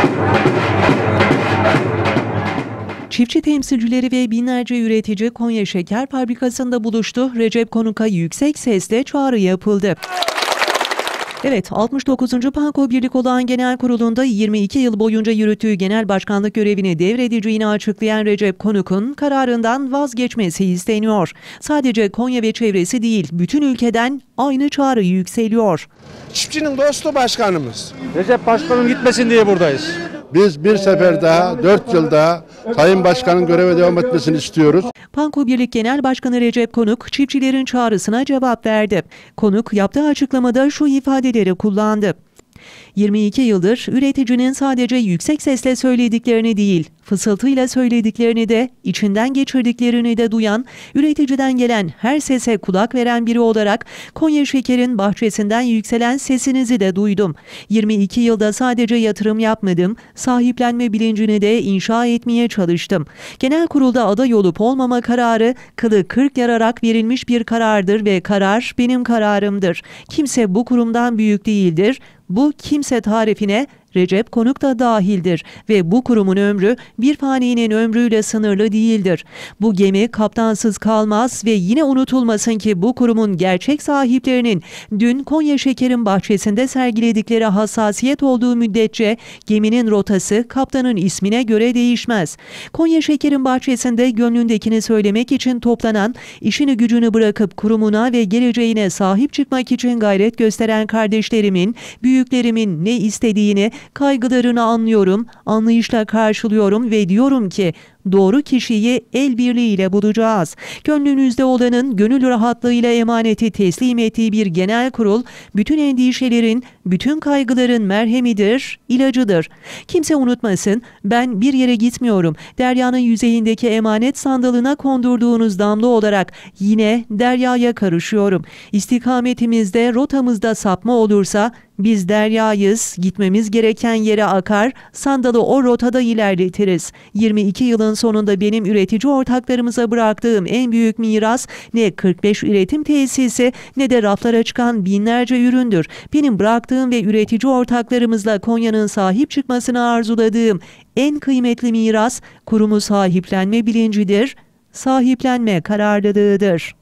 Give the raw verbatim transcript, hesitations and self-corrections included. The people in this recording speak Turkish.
Çiftçi temsilcileri ve binlerce üretici Konya Şeker Fabrikası'nda buluştu. Recep Konuk'a yüksek sesle çağrı yapıldı. Evet, altmış dokuzuncu Panko Birlik Olağan Genel Kurulu'nda yirmi iki yıl boyunca yürüttüğü genel başkanlık görevini devredeceğini açıklayan Recep Konuk'un kararından vazgeçmesi isteniyor. Sadece Konya ve çevresi değil, bütün ülkeden aynı çağrı yükseliyor. Çiftçinin dostu başkanımız. Recep Başkanım gitmesin diye buradayız. Biz bir sefer daha, dört yıl daha Sayın Başkan'ın göreve devam etmesini istiyoruz. Panko Birlik Genel Başkanı Recep Konuk, çiftçilerin çağrısına cevap verdi. Konuk, yaptığı açıklamada şu ifadeleri kullandı. yirmi iki yıldır üreticinin sadece yüksek sesle söylediklerini değil, fısıltıyla söylediklerini de, içinden geçirdiklerini de duyan, üreticiden gelen her sese kulak veren biri olarak Konya Şeker'in bahçesinden yükselen sesinizi de duydum. yirmi iki yılda sadece yatırım yapmadım, sahiplenme bilincini de inşa etmeye çalıştım. Genel kurulda aday olup olmama kararı kılı kırk yararak verilmiş bir karardır ve karar benim kararımdır. Kimse bu kurumdan büyük değildir. Bu kimse tarifine Recep Konuk da dahildir ve bu kurumun ömrü bir faninin ömrüyle sınırlı değildir. Bu gemi kaptansız kalmaz ve yine unutulmasın ki bu kurumun gerçek sahiplerinin dün Konya Şeker'in bahçesinde sergiledikleri hassasiyet olduğu müddetçe geminin rotası kaptanın ismine göre değişmez. Konya Şeker'in bahçesinde gönlündekini söylemek için toplanan, işini gücünü bırakıp kurumuna ve geleceğine sahip çıkmak için gayret gösteren kardeşlerimin, büyüklerimin ne istediğini, kaygılarını anlıyorum, anlayışla karşılıyorum ve diyorum ki doğru kişiyi el birliğiyle bulacağız. Gönlünüzde olanın gönül rahatlığıyla emaneti teslim ettiği bir genel kurul, bütün endişelerin, bütün kaygıların merhemidir, ilacıdır. Kimse unutmasın, ben bir yere gitmiyorum. Deryanın yüzeyindeki emanet sandalına kondurduğunuz damla olarak yine deryaya karışıyorum. İstikametimizde, rotamızda sapma olursa, biz deryayız, gitmemiz gereken yere akar, sandalı o rotada ilerletiriz. yirmi iki yılın sonunda benim üretici ortaklarımıza bıraktığım en büyük miras ne kırk beş üretim tesisi ne de raflara çıkan binlerce üründür. Benim bıraktığım ve üretici ortaklarımızla Konya'nın sahip çıkmasını arzuladığım en kıymetli miras kurumu sahiplenme bilincidir, sahiplenme kararlılığıdır.